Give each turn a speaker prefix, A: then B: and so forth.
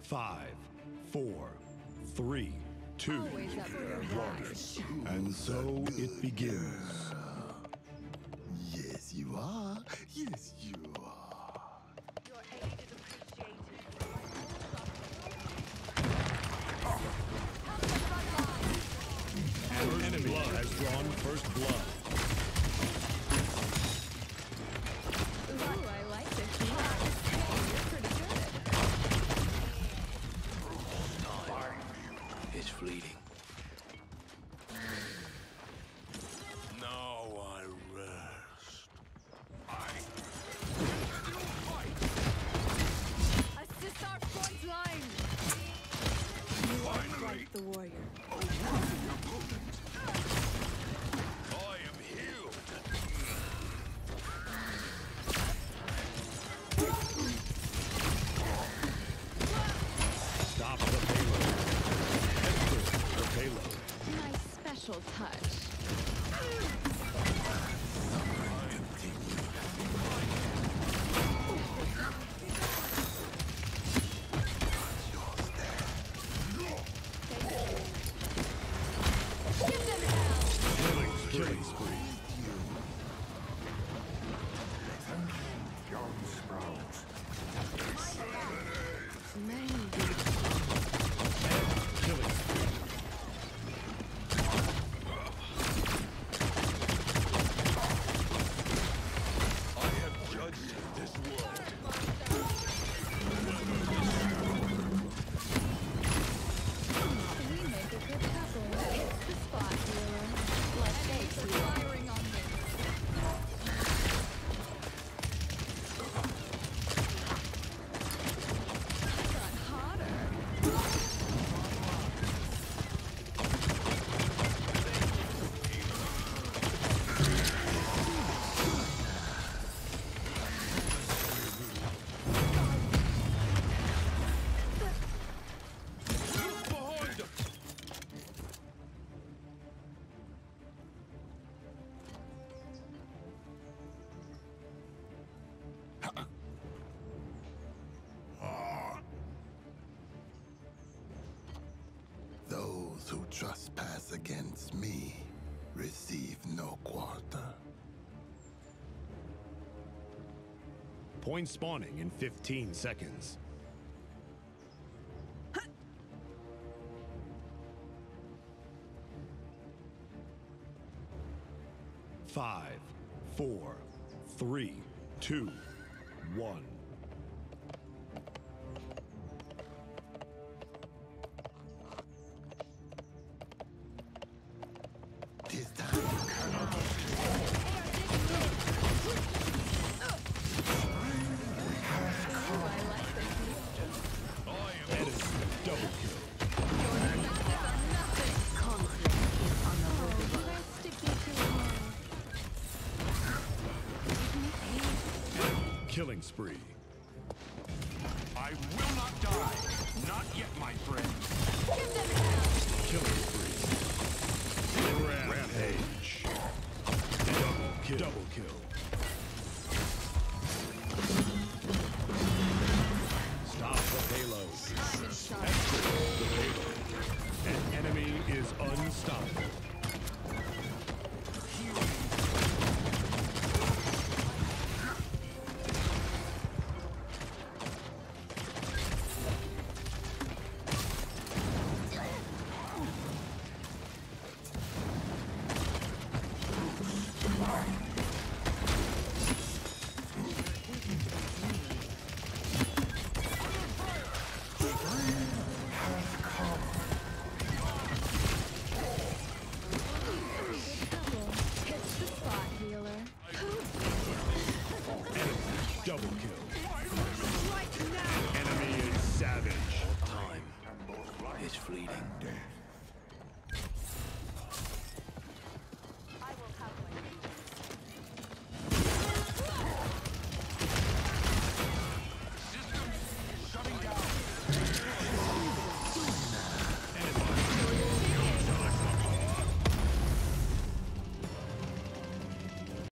A: 5, 4, 3, 2,
B: Always up for your
A: 1. And so it begins.
C: Yes, you are. Yes, you are.
B: Your aid is appreciated.
A: An enemy has drawn first blood.
B: Ooh, I like this. You're pretty good.
D: It's fleeting. Now I rest.
B: Assist our front line. You are quite the warrior.
D: I am healed.
A: Stop the payload. Enter the payload.
B: My special touch.
A: Killing spree.
B: Many
A: Killing spree.
D: I have judged this world.
B: we make a good couple. It's the spot healer. Let's face it. Firing on me. Got hotter.
D: Behind him.
C: Those who trespass against me receive no quarter.
A: Point spawning in 15 seconds. Five, 4, 3, 2, 1.
C: This time you cannot.
B: I like this.
A: Enemy double kill.
B: Conflict is unavoidable. Oh, sticky too hard.
A: Killing spree.
D: I will not die. Not yet, my friend.
B: Give them hell.
A: Killing spree. Rampage. Double kill. Double kill. Stop the payload.
B: I'm in charge.
A: Exit the payload. An enemy is unstoppable.
B: Hits the spot healer.
A: Enemy double kill.
B: Right now.
A: Enemy is savage.
D: Time. It's fleeting.